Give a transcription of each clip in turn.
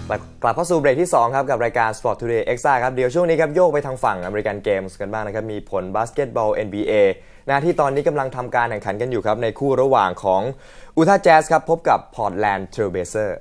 กลับเข้าสู่เบรกที่2ครับกับรายการ Sport Today Extra ครับเดี๋ยวช่วงนี้ครับโยกไปทางฝั่งอเมริกันเกมส์กันบ้างนะครับมีผลบาสเกตบอล NBA ที่ตอนนี้กำลังทำการแข่งขันกันอยู่ครับในคู่ระหว่างของอูทาห์แจ๊สครับพบกับพอร์ตแลนด์เทรลเบเซอร์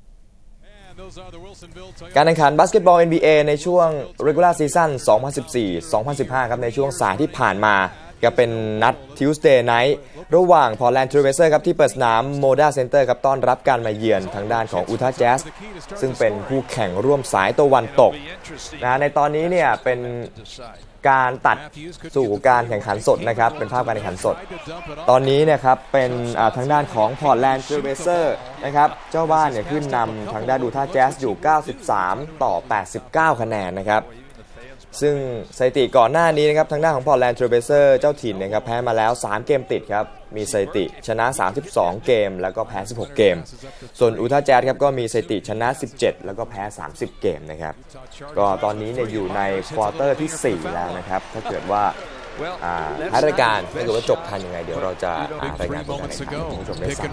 การแข่งขันบาสเกตบอล NBA ในช่วง Regular Season 2014-2015 ครับในช่วงสายที่ผ่านมาก็เป็นนัด Tuesday Night ระหว่าง Portland Trail Blazers ครับที่เปิดสนาม Moda Center ครับต้อนรับการมาเยือนทางด้านของ Utah Jazz ซึ่งเป็นคู่แข่งร่วมสายตะวันตกในตอนนี้เนี่ยเป็นการตัดสู่การแข่งขันสดนะครับเป็นภาพการแข่งขันสดตอนนี้เนี่ยครับเป็นทางด้านของ Portland Trail Blazers นะครับเจ้าบ้านเนี่ยขึ้นนำทางด้าน Utah Jazz อยู่93-89คะแนนนะครับซึ่งสถิติก่อนหน้านี้นะครับทางด้านของ Portland Trail Blazers เจ้าถิ่นนะครับแพ้มาแล้ว3เกมติดครับมีสถิติชนะ32เกมแล้วก็แพ้16เกมส่วน Utah Jazz ครับก็มีสถิติชนะ17แล้วก็แพ้30เกมนะครับก็ตอนนี้เนี่ยอยู่ในควอเตอร์ที่4แล้วนะครับถ้าเกิดว่าท้ายรายการถ้าเกิดว่าจบทันยังไงเดี๋ยวเราจะรายงานผลการแข่งขันให้ผู้ชมได้ทราบ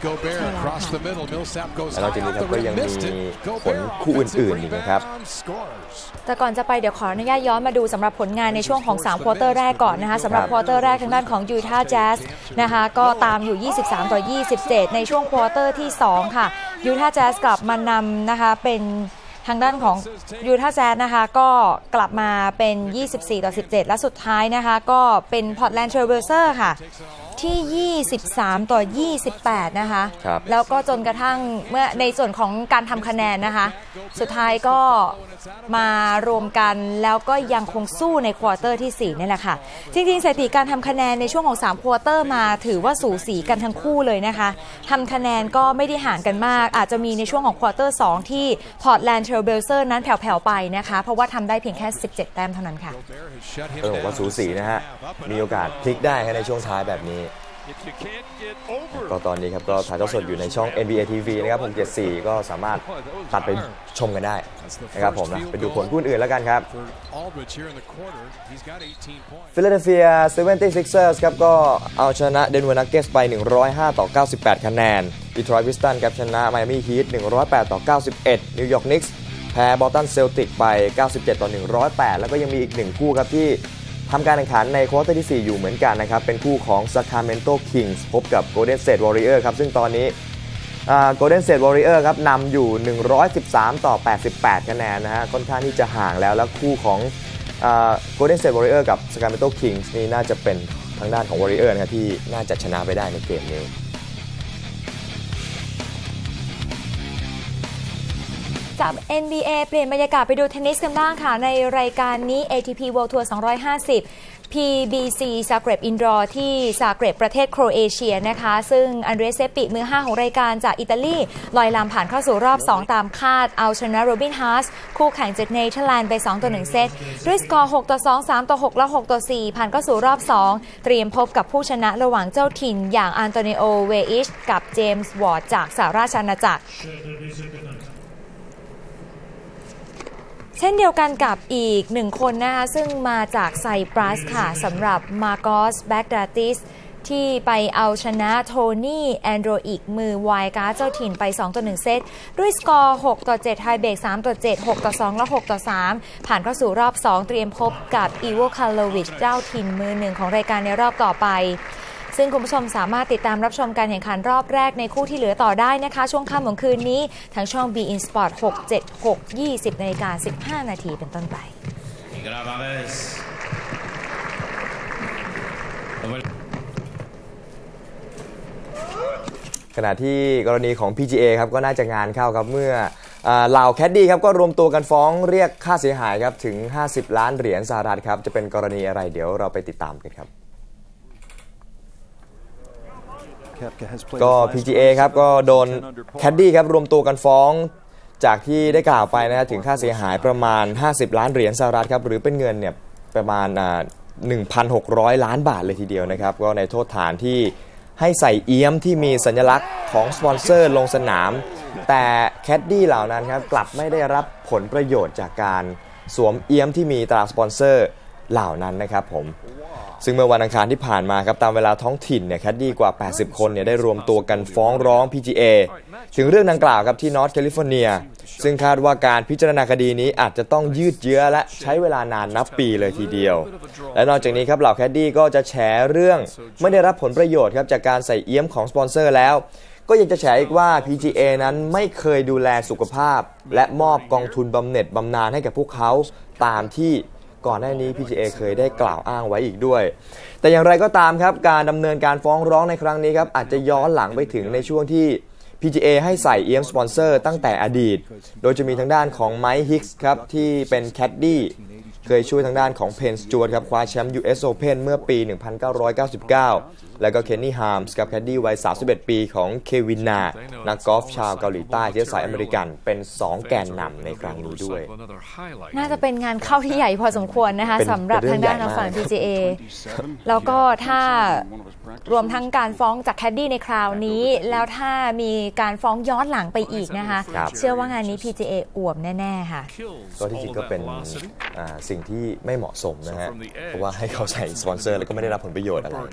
แล้วนอกจากนี้ครับก็ยังมีผลคู่อื่นๆอีกนะครับแต่ก่อนจะไปเดี๋ยวขออนุญาตย้อนมาดูสำหรับผลงานในช่วงของ3ควอเตอร์แรกก่อนนะคะสำหรับควอเตอร์แรกทางด้านของ Utah Jazz นะคะก็ตามอยู่23-27ในช่วงควอเตอร์ที่2ค่ะ Utah Jazz กลับมานำนะคะเป็นทางด้านของ Utah Jazz นะคะก็กลับมาเป็น24-17และสุดท้ายนะคะก็เป็น Portland Trail Blazers ค่ะที่23-28นะคะแล้วก็จนกระทั่งเมื่อในส่วนของการทำคะแนนนะคะสุดท้ายก็มารวมกันแล้วก็ยังคงสู้ในควอเตอร์ที่4นี่แหละค่ะจริงๆสถิติการทำคะแนนในช่วงของ3ควอเตอร์มาถือว่าสูสีกันทั้งคู่เลยนะคะทำคะแนนก็ไม่ได้ห่างกันมากอาจจะมีในช่วงของควอเตอร์2ที่ Portland Trail Blazers นั้นแผ่วๆไปนะคะเพราะว่าทำได้เพียงแค่17แต้มเท่านั้นค่ะบอกว่าสูสีนะฮะมีโอกาสพลิกได้ในช่วงท้ายแบบนี้ก็ตอนนี้ครับก็ถ่ายทอดสดอยู่ในช่อง NBA TV นะครับ674ก็สามารถตัดไปชมกันได้นะครับผมนะไปดูผลคู่อื่นแล้วกันครับ Philadelphia 76ers ครับก็เอาชนะ Denver Nuggets ไป105-98คะแนน Detroit Pistons ครับชนะ Miami Heat 108-91 New York Knicks แพ้ Boston Celtics ไป97-108แล้วก็ยังมีอีก1คู่ครับที่ทำการแข่งขันในควอเตอร์ที่4อยู่เหมือนกันนะครับเป็นคู่ของ Sacramento Kings พบกับ Golden State Warriors ครับซึ่งตอนนี้ Golden State Warriors ครับนำอยู่113-88คะแนนนะฮะค่อนข้างที่จะห่างแล้วคู่ของGolden State Warriors กับ Sacramento Kings นี่น่าจะเป็นทางด้านของ Warriors นะครับที่น่าจะชนะไปได้ในเกมนี้จาก NBA เปลี่ยนบรรยากาศไปดูเทนนิสกันบ้างค่ะในรายการนี้ ATP World Tour 250 PBC Zagreb Indoor ที่ซาเกร็บประเทศโครเอเชียนะคะซึ่งอันเดรเซปิมือ5ของรายการจากอิตาลีลอยลำผ่านเข้าสู่รอบ2ตามคาดเอาชนะโรบินฮาสคู่แข่งจากเนเธอร์แลนด์ไป2-1เซตด้วยสกอร์6-2 3-6และ6-4ผ่านเข้าสู่รอบ2เตรียมพบกับผู้ชนะระหว่างเจ้าถิ่นอย่างอันโตนิโอเวอิชกับเจมส์วอร์ดจากสหราชอาณาจักรเช่นเดียวกันกับอีก1คนนะคะซึ่งมาจากไซปรัสค่ะสำหรับมาโกสแบกดาติสที่ไปเอาชนะโทนี่แอนโดรอิกมือไวการ์ดเจ้าถิ่นไป2-1เซตด้วยสกอร์6-7ไทเบรก3-7 6-2และ6-3ผ่านเข้าสู่รอบ2เตรียมพบกับอีโวคาโลวิชเจ้าถิ่นมือ1ของรายการในรอบต่อไปซึ่งคุณผู้ชมสามารถติดตามรับชมการแข่งขันรอบแรกในคู่ที่เหลือต่อได้นะคะช่วงค่ำของคืนนี้ทางช่อง beIN Sport 676 20:15 นาทีเป็นต้นไปขณะที่กรณีของ PGA ครับก็น่าจะงานเข้าครับเมื่อเหล่าแคดดี้ครับก็รวมตัวกันฟ้องเรียกค่าเสียหายครับถึง50ล้านเหรียญสหรัฐครับจะเป็นกรณีอะไรเดี๋ยวเราไปติดตามกันครับก็ PGA ครับก็โดนแคดดี้ครับรวมตัวกันฟ้องจากที่ได้กล่าวไปนะถึงค่าเสียหายประมาณ50ล้านเหรียญสหรัฐครับหรือเป็นเงินเนี่ยประมาณ1,600 ล้านบาทเลยทีเดียวนะครับก็ในโทษฐานที่ให้ใส่เอี้ยมที่มีสัญลักษณ์ของสปอนเซอร์ลงสนามแต่แคดดี้เหล่านั้นครับกลับไม่ได้รับผลประโยชน์จากการสวมเอี้ยมที่มีตราสปอนเซอร์เหล่านั้นนะครับผมซึ่งเมื่อวันอังคารที่ผ่านมาครับตามเวลาท้องถิ่นเนี่ยแคดดี้กว่า80คนเนี่ยได้รวมตัวกันฟ้องร้อง PGA ถึงเรื่องดังกล่าวครับที่นอร์ทแคลิฟอร์เนียซึ่งคาดว่าการพิจารณาคดีนี้อาจจะต้องยืดเยื้อและใช้เวลานานนับปีเลยทีเดียวและนอกจากนี้ครับเหล่าแคดดี้ก็จะแฉเรื่องไม่ได้รับผลประโยชน์ครับจากการใส่เอี้ยมของสปอนเซอร์แล้วก็ยังจะแฉอีกว่า PGA นั้นไม่เคยดูแลสุขภาพและมอบกองทุนบำเหน็จบำนาญให้กับพวกเขาตามที่ก่อนหน้านี้ PGA เคยได้กล่าวอ้างไว้อีกด้วยแต่อย่างไรก็ตามครับการดำเนินการฟ้องร้องในครั้งนี้ครับอาจจะย้อนหลังไปถึงในช่วงที่ PGA ให้ใส่เอี้ยมสปอนเซอร์ตั้งแต่อดีตโดยจะมีทางด้านของไมค์ฮิกส์ครับที่เป็นแคดดี้เคยช่วยทางด้านของเพนสจ๊วตครับคว้าแชมป์ US Open เมื่อปี 1999 แล้วก็เคนนี่ฮาร์มส์กับแคดดี้วัย 31 ปีของเควินนานักกอล์ฟชาวเกาหลีใต้เชื้อสายอเมริกันเป็น 2 แกนนำในครั้งนี้ด้วยน่าจะเป็นงานเข้าที่ใหญ่พอสมควรนะคะสำหรับทางด้านฝั่ง PGA แล้วก็ถ้ารวมทั้งการฟ้องจากแคดดี้ในคราวนี้แล้วถ้ามีการฟ้องย้อนหลังไปอีกนะคะเชื่อว่างานนี้ PGA อ่วมแน่ๆค่ะก็ที่จริงก็เป็นสิ่งที่ไม่เหมาะสมนะฮะเพราะว่าให้เขาใส่สปอนเซอร์แล้วก็ไม่ได้รับผลประโยชน์อะไร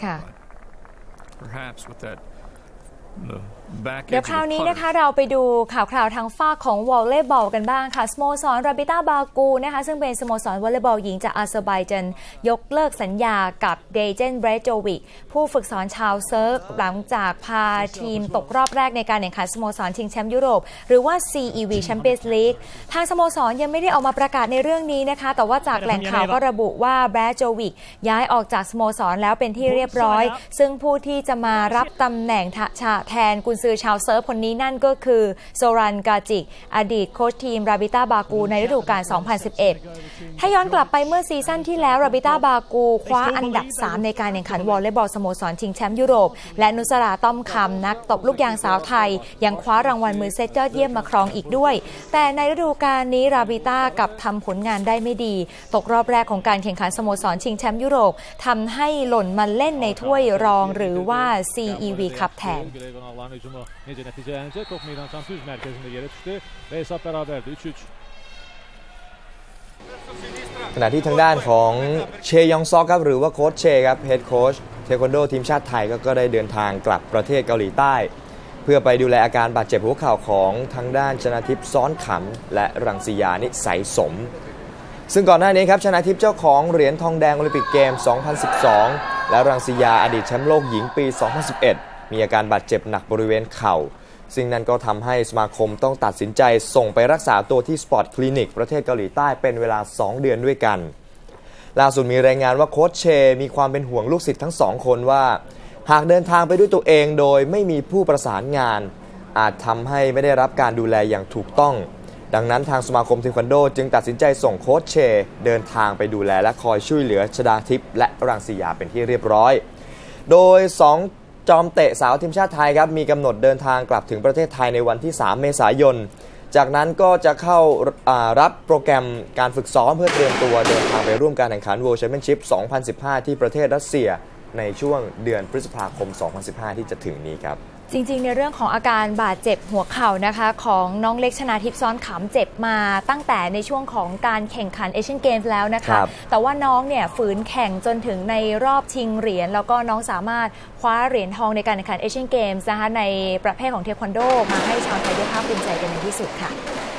เดี๋ยวคราวนี้นะคะเราไปดูข่าวทางฝั่งของวอลเลย์บอลกันบ้างค่ะสโมสรราบิต้าบากูนะคะซึ่งเป็นสโมสรวอลเลย์บอลหญิงจากอาเซอร์ไบจานยกเลิกสัญญากับเดเจนเบรโจวิกผู้ฝึกสอนชาวเซิร์กหลังจากพาทีมตกรอบแรกในการแข่งขันสโมสรชิงแชมป์ยุโรปหรือว่า CEV Champions League ทางสโมสรยังไม่ได้ออกมาประกาศในเรื่องนี้นะคะแต่ว่าจากแหล่งข่าวก็ระบุว่าเบรโจวิกย้ายออกจากสโมสรแล้วเป็นที่เรียบร้อยซึ่งผู้ที่จะมารับตำแหน่งแทนกุนซือชาวเซิร์ฟคนนี้นั่นก็คือโซรันกาจิกอดีตโค้ชทีมราบิต้าบากูในฤดูกาล 2011 ถ้าย้อนกลับไปเมื่อซีซั่นที่แล้วราบิต้าบากูคว้าอันดับ 3 ในการแข่งขันวอลเลย์บอลสโมสรชิงแชมป์ยุโรปและนุสราต้อมคำนักตบลูกยางสาวไทยยังคว้ารางวัลมือเซตยอดเยี่ยมมาครองอีกด้วยแต่ในฤดูกาลนี้ราบิต้ากลับทำผลงานได้ไม่ดีตกรอบแรกของการแข่งขันสโมสรชิงแชมป์ยุโรปทำให้หล่นมาเล่นในถ้วยรองหรือว่า CEV คัพแทน Nece neticelenecek. Top meydan Şampiyonuz merkezinde yere düştü ve hesap beraberdi 3-3. ขณะที่ทางด้านของเชยองซอกครับหรือว่าโค้ชเชครับเฮดโค้ชเทควันโดทีมชาติไทยก็ได้เดินทางกลับประเทศเกาหลีใต้เพื่อไปดูแลอาการบาดเจ็บหัวเข่าของทางด้านชนาทิพย์ซ้อนขำและรังสียานิสัยสมซึ่งก่อนหน้านี้ครับชนาทิพย์เจ้าของเหรียญทองแดงโอลิมปิกเกม 2012 และรังสียาอดีตแชมป์โลกหญิงปี 2011มีอาการบาดเจ็บหนักบริเวณเข่าซึ่งนั่นก็ทำให้สมาคมต้องตัดสินใจส่งไปรักษาตัวที่สปอร์ตคลินิกประเทศเกาหลีใต้เป็นเวลา2 เดือนด้วยกันล่าสุดมีรายงานว่าโค้ชเชมีความเป็นห่วงลูกศิษย์ทั้ง2 คนว่าหากเดินทางไปด้วยตัวเองโดยไม่มีผู้ประสานงานอาจทำให้ไม่ได้รับการดูแลอย่างถูกต้องดังนั้นทางสมาคมเทควันโดจึงตัดสินใจส่งโค้ชเชเดินทางไปดูแลและคอยช่วยเหลือชดาทิพย์และรังสียาเป็นที่เรียบร้อยโดย2จอมเตะสาวทีมชาติไทยครับมีกำหนดเดินทางกลับถึงประเทศไทยในวันที่ 3 เมษายนจากนั้นก็จะเข้ารับโปรแกรมการฝึกซ้อมเพื่อเตรียมตัวเดินทางไปร่วมการแข่งขัน World Championship 2015 ที่ประเทศรัสเซียในช่วงเดือนพฤษภาคม 2015 ที่จะถึงนี้ครับจริงๆในเรื่องของอาการบาดเจ็บหัวเข่านะคะของน้องเล็กชนาทิพย์ซ้อนขำเจ็บมาตั้งแต่ในช่วงของการแข่งขันเอเชียนเกมส์แล้วนะคะแต่ว่าน้องเนี่ยฝืนแข่งจนถึงในรอบชิงเหรียญแล้วก็น้องสามารถคว้าเหรียญทองในการแข่งขันเอเชียนเกมส์นะคะในประเภทของเทควันโดมาให้ชาวไทยได้ภาคภูมิใจกันในที่สุดค่ะ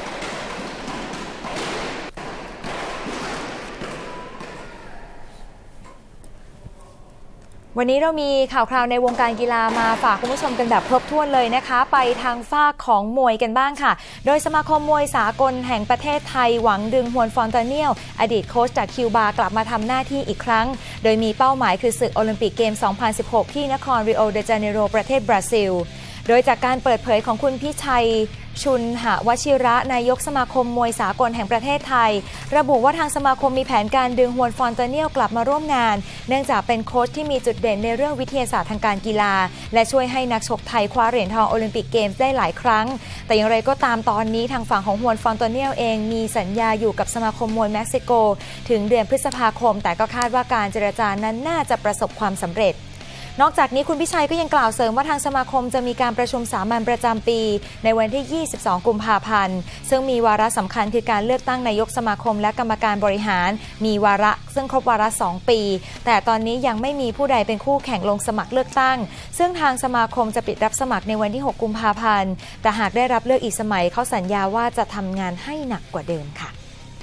วันนี้เรามีข่าวคราวในวงการกีฬามาฝากคุณผู้ชมกันแบบครบถ้วนเลยนะคะไปทางฝั่งของมวยกันบ้างค่ะโดยสมาคมมวยสากลแห่งประเทศไทยหวังดึงฮวนฟอนตาเนียลอดีตโค้ชจากคิวบากลับมาทำหน้าที่อีกครั้งโดยมีเป้าหมายคือศึกโอลิมปิกเกม 2016 ที่นครริโอเดจาเนโรประเทศบราซิลโดยจากการเปิดเผยของคุณพิชัยชุนหวชิระนายกสมาคมมวยสากลแห่งประเทศไทยระบุว่าทางสมาคมมีแผนการดึงฮวนฟอนตาเนียลกลับมาร่วมงานเนื่องจากเป็นโค้ชที่มีจุดเด่นในเรื่องวิทยาศาสตร์ทางการกีฬาและช่วยให้นักชกไทยคว้าเหรียญทองโอลิมปิกเกมส์ได้หลายครั้งแต่อย่างไรก็ตามตอนนี้ทางฝั่งของฮวนฟอนตาเนียลเองมีสัญญาอยู่กับสมาคมมวยเม็กซิโกถึงเดือนพฤษภาคมแต่ก็คาดว่าการเจรจานั้นน่าจะประสบความสำเร็จนอกจากนี้คุณพิชัยก็ยังกล่าวเสริมว่าทางสมาคมจะมีการประชุมสามัญประจำปีในวันที่ 22 กุมภาพันธ์ซึ่งมีวาระสำคัญคือการเลือกตั้งนายกสมาคมและกรรมการบริหารมีวาระซึ่งครบวาระ 2 ปีแต่ตอนนี้ยังไม่มีผู้ใดเป็นคู่แข่งลงสมัครเลือกตั้งซึ่งทางสมาคมจะปิดรับสมัครในวันที่ 6 กุมภาพันธ์แต่หากได้รับเลือกอีกสมัยเขาสัญญาว่าจะทำงานให้หนักกว่าเดิมค่ะ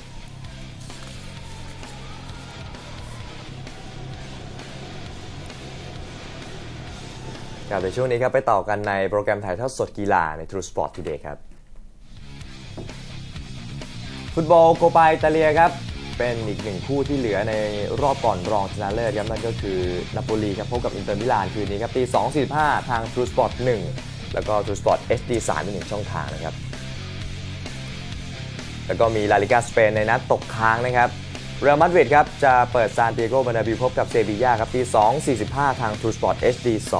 ในช่วงนี้ครับไปต่อกันในโปรแกรมถ่ายทอดสดกีฬาใน True Sport Today ครับฟุตบอลโคปาอิตาเลียครับเป็นอีกหนึ่งคู่ที่เหลือในรอบก่อนรองชนะเลิศครับนั่นก็คือนาโปลีครับพบกับอินเตอร์มิลานคืนนี้ครับตี 2:45 ทาง True Sport 1 แล้วก็ True Sport HD 3เป็น1ช่องทางนะครับแล้วก็มีลาลิกาสเปนในนัดตกค้างนะครับเรอัลมาดริดครับจะเปิดซานติอาโกบานาบิวพบกับเซบีญ่าครับตี 2:45 ทาง True Sport HD 2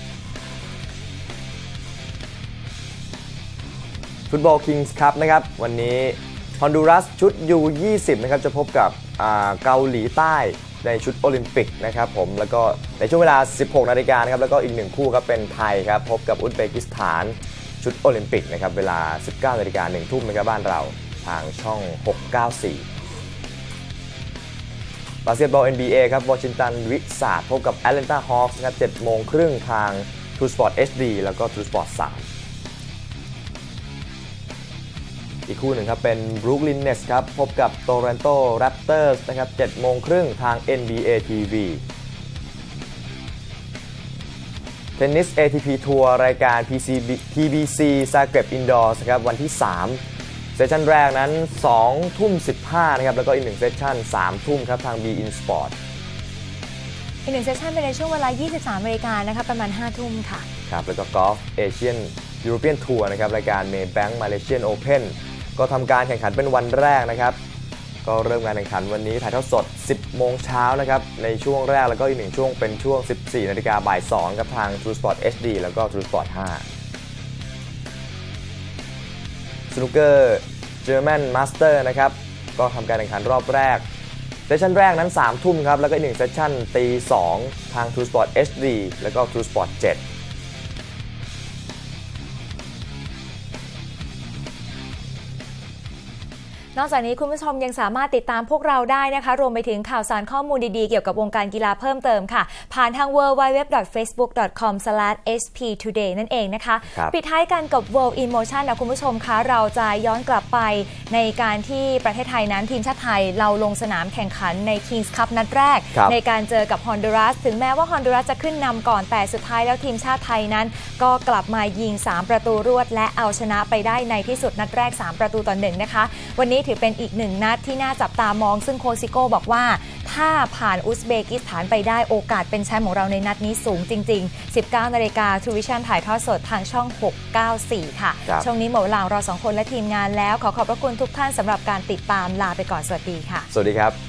ฟุตบอลคิงส์คัพนะครับวันนี้ฮอนดูรัสชุด U20 นะครับจะพบกับเกาหลีใต้ในชุดโอลิมปิกนะครับผมแล้วก็ในช่วงเวลา 16 นาฬิกานะครับแล้วก็อีก1คู่ครับเป็นไทยครับพบกับอุซเบกิสถานชุดโอลิมปิกนะครับเวลา 19 นาฬิกา 1 ทุ่มนะครับบ้านเราทางช่อง 694 บาสเกตบอล NBA ครับวอชิงตันวิสาดพบกับแอตแลนตาฮอคส์นะครับ 7:30 นทาง True Sport HD แล้วก็ True Sport 3อีกคู่หนึ่งครับเป็นบรูคลินเนสครับพบกับโตรอนโตแรปเตอร์สนะครับ 7:30 นทาง NBA TV เทนนิส ATP ทัวร์รายการ PBC Zagreb Indoors นะครับวันที่ 3 เซสชั่นแรกนั้น 20:15 นะครับแล้วก็อีก1เซสชั่น 3 ทุ่มครับทาง BeIN Sport อีก1เซสชั่นเป็นในช่วงเวลา 23 นาฬิกานะคะประมาณ 5 ทุ่มค่ะครับแล้วก็กอล์ฟเอเชียนยูโรเปียนทัวร์นะครับรายการ Maybank Malaysian Openก็ทำการแข่งขันเป็นวันแรกนะครับก็เริ่มการแข่งขันวันนี้ถ่ายทอดสด 10 โมงเช้านะครับในช่วงแรกแล้วก็อีก1ช่วงเป็นช่วง 14 นาฬิกาบ่าย 2กับทาง True Sport HD แล้วก็ True Sport 5 สนุกเกอร์เจอร์แมนมาสเตอร์นะครับก็ทำการแข่งขันรอบแรกเซสชั่นแรกนั้น 3 ทุ่มครับแล้วก็อีก1เซสชั่นตี 2 ทาง True Sport HD แล้วก็ True Sport 7 นอกจากนี้คุณผู้ชมยังสามารถติดตามพวกเราได้นะคะรวมไปถึงข่าวสารข้อมูลดีๆเกี่ยวกับวงการกีฬาเพิ่มเติมค่ะผ่านทาง www.facebook.com/sptoday นั่นเองนะคะปิดท้ายกันกับ World in Motion นะคุณผู้ชมคะเราจะย้อนกลับไปในการที่ประเทศไทยนั้นทีมชาติไทยเราลงสนามแข่งขันใน Kings Cup นัดแรกในการเจอกับฮอนดูรัสถึงแม้ว่าฮอนดูรัสจะขึ้นนำก่อนแต่สุดท้ายแล้วทีมชาติไทยนั้นก็กลับมายิง3ประตูรวดและเอาชนะไปได้ในที่สุดนัดแรก3ประตูต่อ1นะคะวันนี้ถือเป็นอีก1นัดที่น่าจับตามองซึ่งโค้ชซิโก้บอกว่าถ้าผ่านอุซเบกิสถานไปได้โอกาสเป็นแชมป์ของเราในนัดนี้สูงจริงๆ 19 นาฬิกา True Vision ถ่ายทอดสดทางช่อง 694 ค่ะช่วงนี้หมดเวลาเรา2คนและทีมงานแล้วขอขอบพระคุณทุกท่านสำหรับการติดตามลาไปก่อนสวัสดีค่ะสวัสดีครับ